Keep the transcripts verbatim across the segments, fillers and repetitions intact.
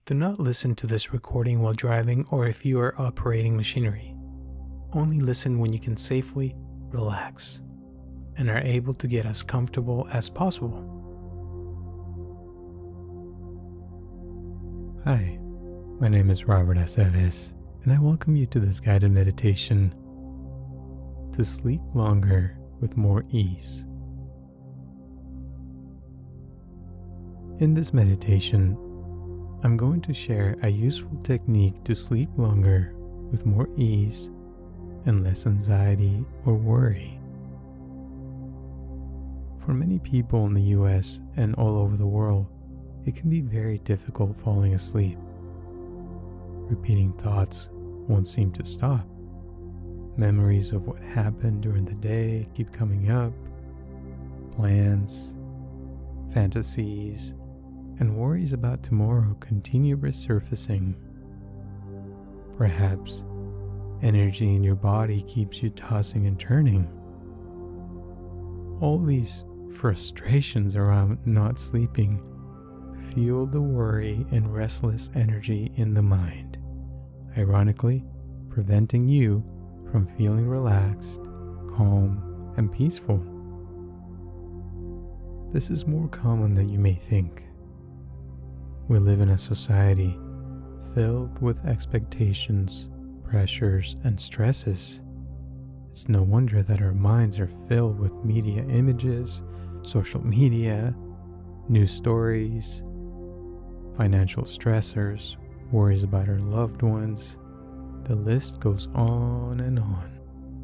Do not listen to this recording while driving or if you are operating machinery. Only listen when you can safely relax and are able to get as comfortable as possible. Hi, my name is Robert Aceves, and I welcome you to this guided meditation to sleep longer with more ease. In this meditation, I'm going to share a useful technique to sleep longer with more ease and less anxiety or worry. For many people in the U S and all over the world, it can be very difficult falling asleep. Repeating thoughts won't seem to stop. Memories of what happened during the day keep coming up. Plans, fantasies, and worries about tomorrow continue resurfacing. Perhaps energy in your body keeps you tossing and turning. All these frustrations around not sleeping fuel the worry and restless energy in the mind, ironically preventing you from feeling relaxed, calm, and peaceful. This is more common than you may think. We live in a society filled with expectations, pressures, and stresses. It's no wonder that our minds are filled with media images, social media, news stories, financial stressors, worries about our loved ones. The list goes on and on.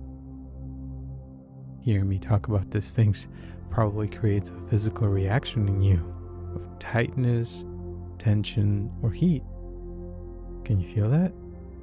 Hearing me talk about these things probably creates a physical reaction in you of tightness, tension, or heat. Can you feel that?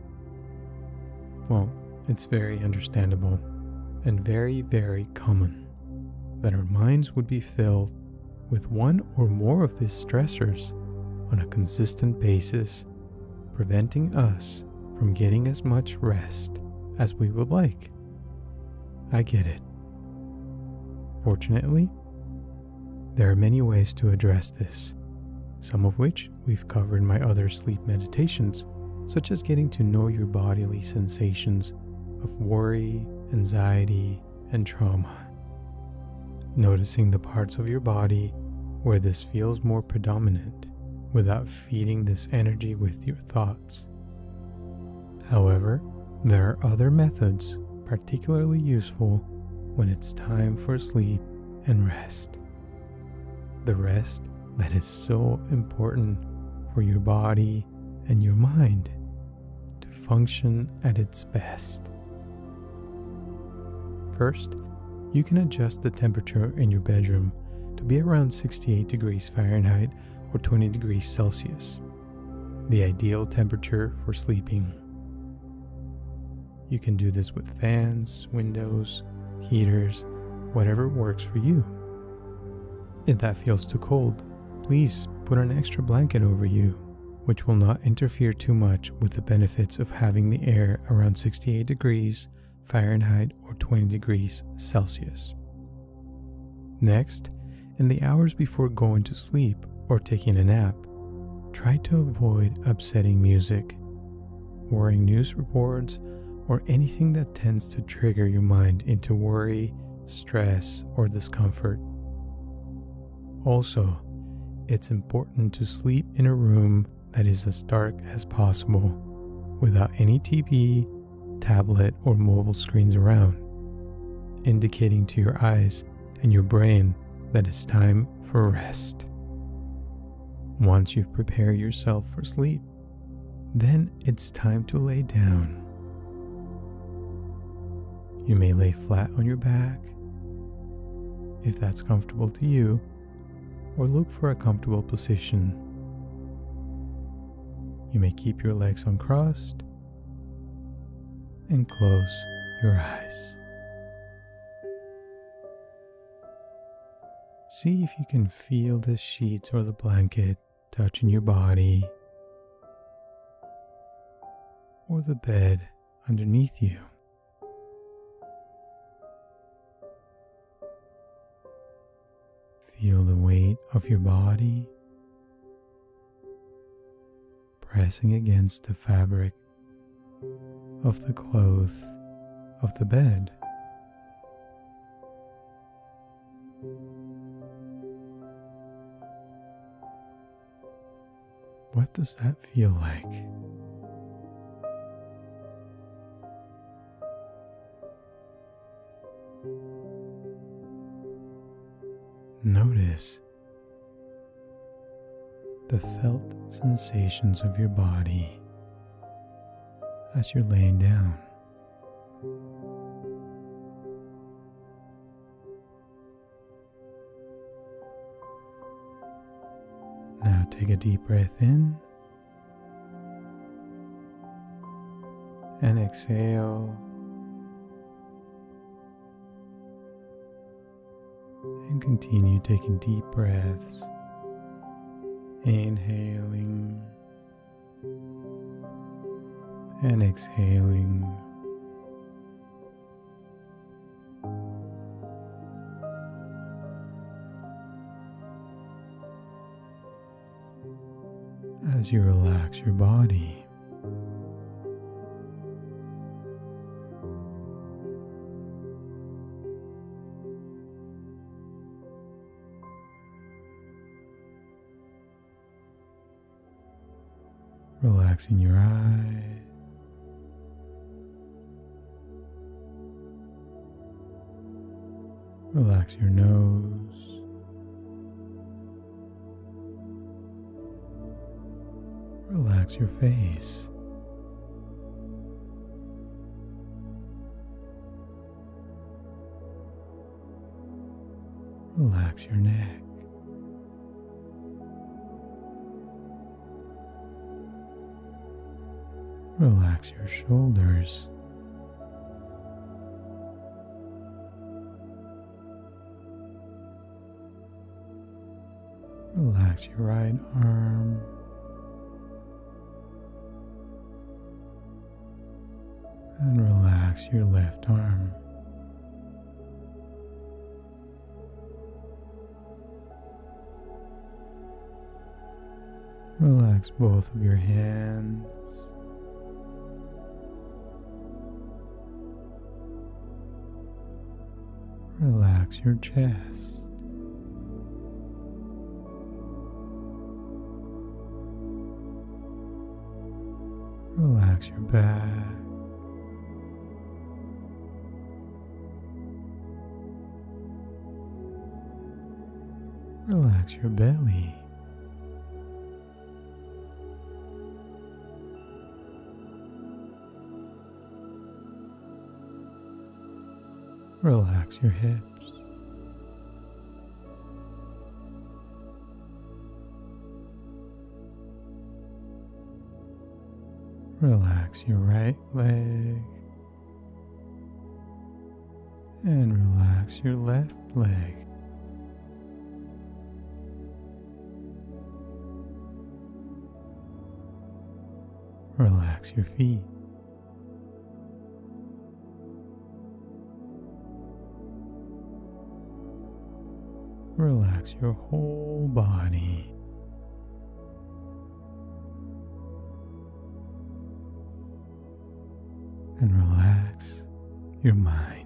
Well, it's very understandable and very, very common that our minds would be filled with one or more of these stressors on a consistent basis, preventing us from getting as much rest as we would like. I get it. Fortunately, there are many ways to address this, some of which we've covered in my other sleep meditations, such as getting to know your bodily sensations of worry, anxiety, and trauma. Noticing the parts of your body where this feels more predominant without feeding this energy with your thoughts. However, there are other methods particularly useful when it's time for sleep and rest. The rest that is so important for your body and your mind to function at its best. First, you can adjust the temperature in your bedroom to be around sixty-eight degrees Fahrenheit or twenty degrees Celsius, the ideal temperature for sleeping. You can do this with fans, windows, heaters, whatever works for you. If that feels too cold, please put an extra blanket over you, which will not interfere too much with the benefits of having the air around sixty-eight degrees Fahrenheit or twenty degrees Celsius. Next, in the hours before going to sleep or taking a nap, try to avoid upsetting music, worrying news reports, or anything that tends to trigger your mind into worry, stress, or discomfort. Also, it's important to sleep in a room that is as dark as possible, without any T V, tablet, or mobile screens around, indicating to your eyes and your brain that it's time for rest. Once you've prepared yourself for sleep, then it's time to lay down. You may lay flat on your back, if that's comfortable to you, or look for a comfortable position. You may keep your legs uncrossed and close your eyes. See if you can feel the sheets or the blanket touching your body or the bed underneath you. Feel the weight of your body pressing against the fabric of the cloth of the bed. What does that feel like? Notice the felt sensations of your body as you're laying down. Now take a deep breath in and exhale, and continue taking deep breaths, inhaling and exhaling. As you relax your body, relaxing your eyes, relax your nose, relax your face, relax your neck, relax your shoulders, relax your right arm, and relax your left arm. Relax both of your hands. Relax your chest. Relax your back. Relax your belly. Relax your hips. Relax your right leg. And relax your left leg. Relax your feet. Relax your whole body. And relax your mind.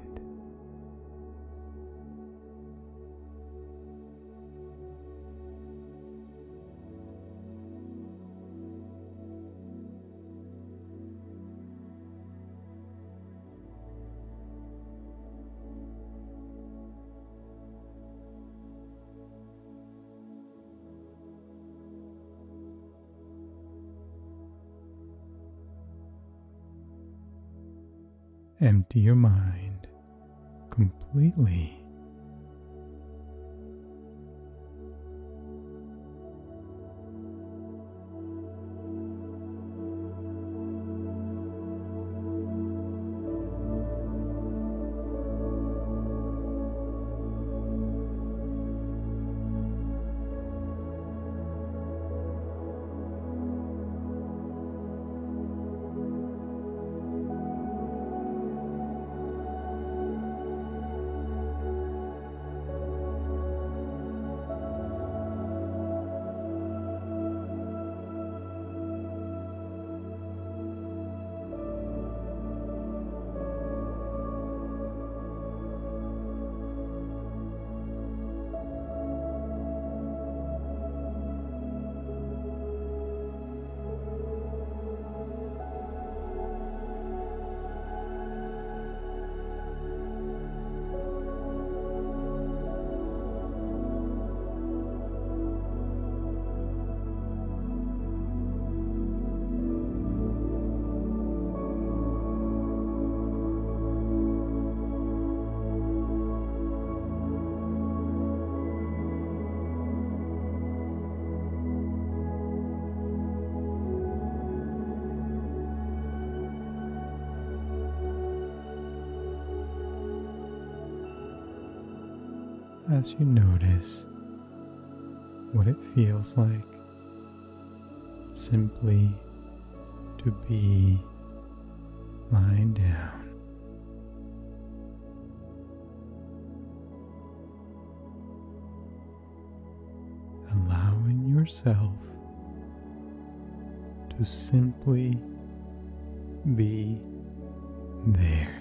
Empty your mind completely. as you notice what it feels like simply to be lying down. Allowing yourself to simply be there.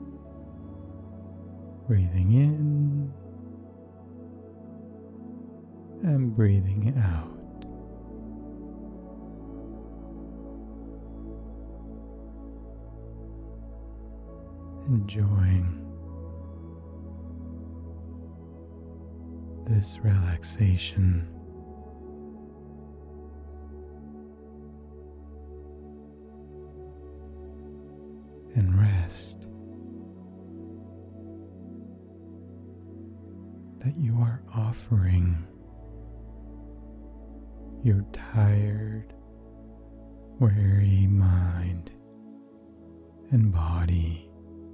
Breathing in and breathing out. Enjoying this relaxation. And rest that you are offering your tired, weary mind and body.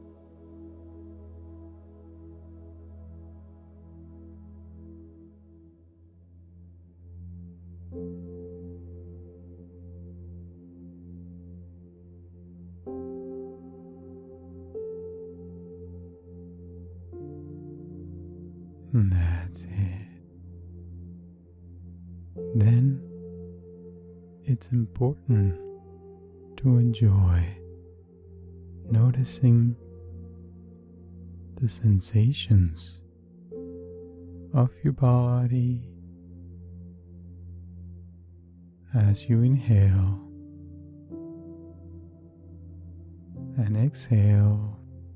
And that's it. Then it's important to enjoy noticing the sensations of your body as you inhale and exhale.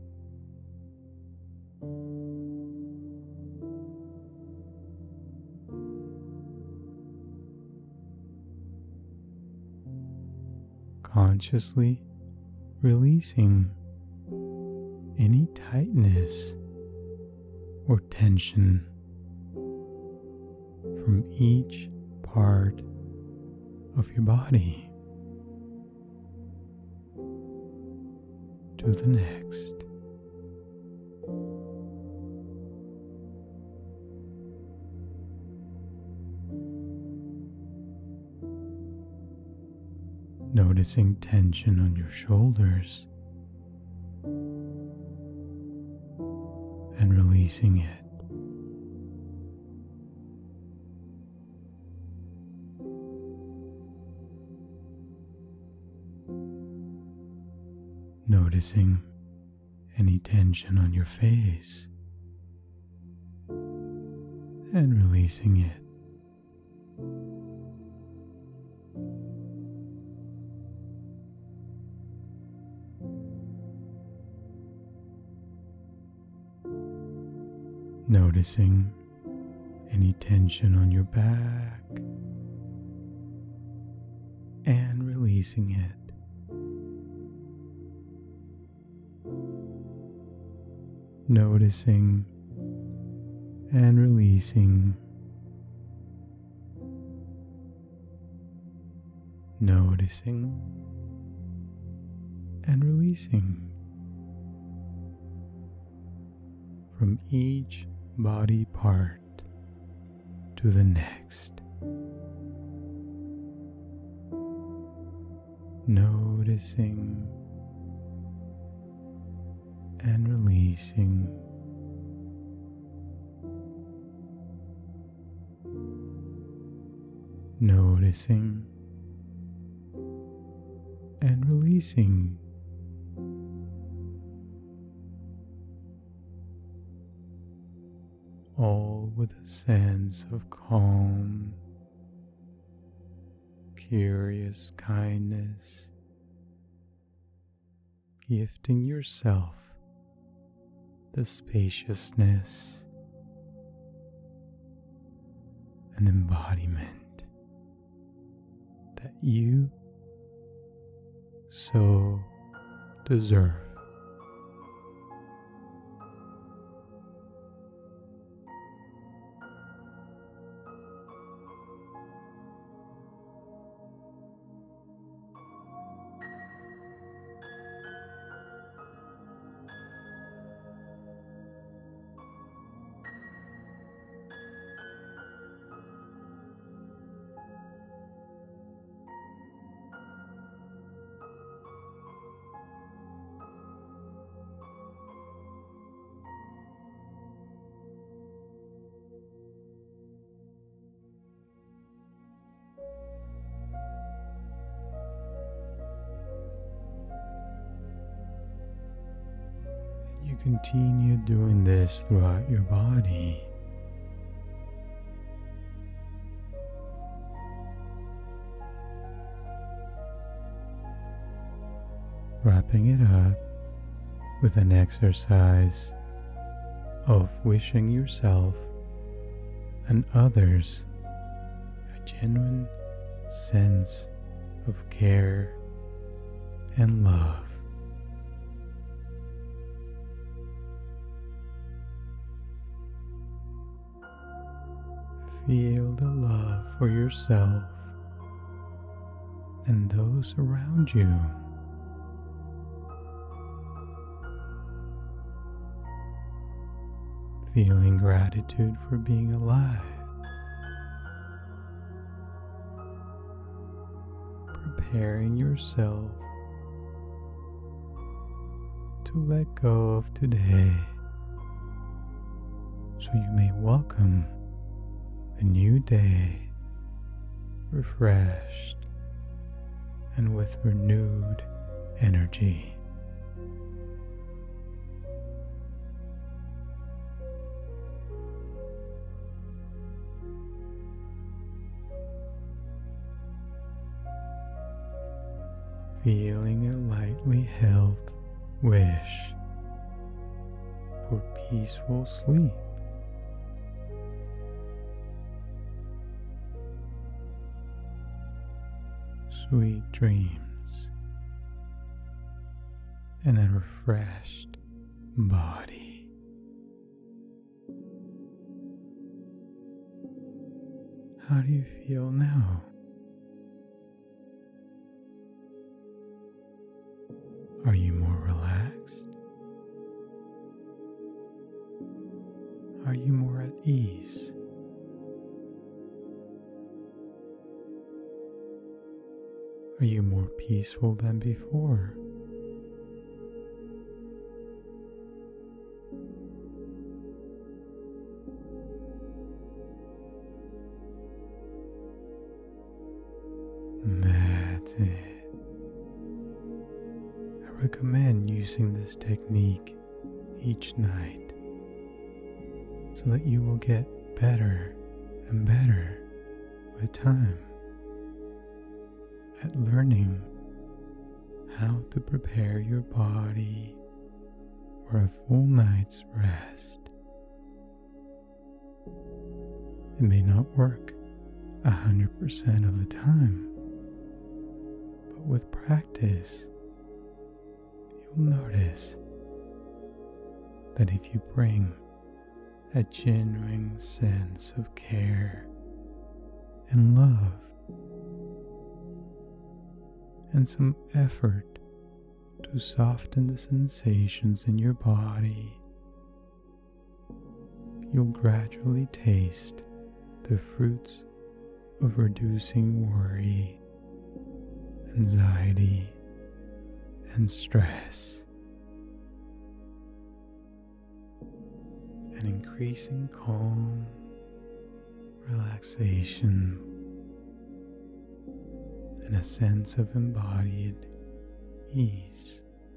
Consciously releasing any tightness or tension from each part of your body to the next. Noticing tension on your shoulders and releasing it. Noticing any tension on your face and releasing it. Noticing any tension on your back and releasing it. Noticing and releasing. Noticing and releasing. From each body part to the next. Noticing and releasing. Noticing and releasing. All with a sense of calm, curious kindness, gifting yourself the spaciousness and embodiment that you so deserve. you continue doing this throughout your body. Wrapping it up with an exercise of wishing yourself and others a genuine sense of care and love. Feel the love for yourself and those around you. Feeling gratitude for being alive. Preparing yourself to let go of today so you may welcome the new day refreshed and with renewed energy. Feeling a lightly held wish for peaceful sleep. Sweet dreams and a refreshed body. How do you feel now? Are you more relaxed? Are you more at ease? Are you more peaceful than before? That's it. I recommend using this technique each night so that you will get better and better with time at learning how to prepare your body for a full night's rest. It may not work a hundred percent of the time, but with practice, you'll notice that if you bring a genuine sense of care and love and some effort to soften the sensations in your body, you'll gradually taste the fruits of reducing worry, anxiety, and stress, and increasing calm, relaxation, and a sense of embodied ease.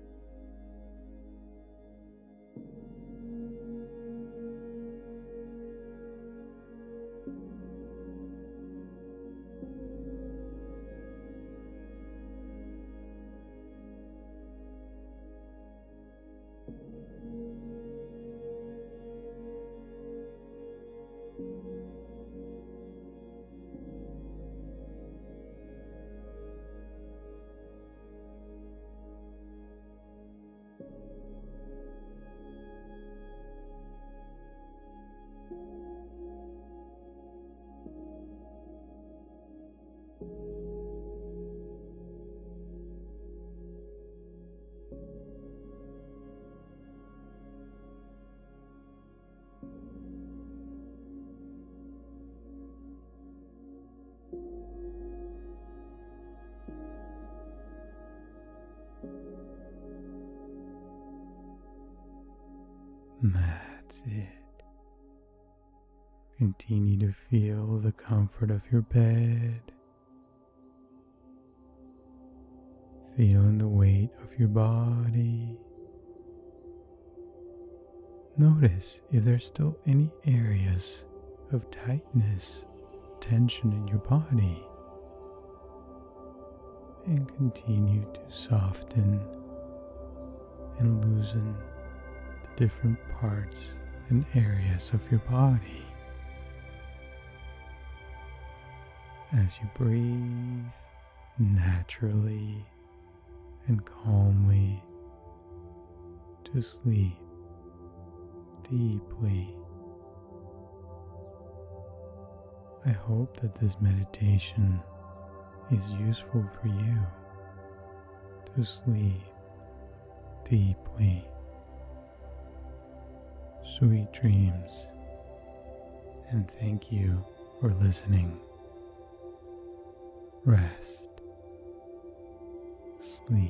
That's it. Continue to feel the comfort of your bed. Feeling the weight of your body. Notice if there's still any areas of tightness, tension in your body, and continue to soften and loosen the different parts and areas of your body. As you breathe naturally and calmly to sleep deeply. I hope that this meditation is useful for you to sleep deeply. Sweet dreams, and thank you for listening. Rest, sleep.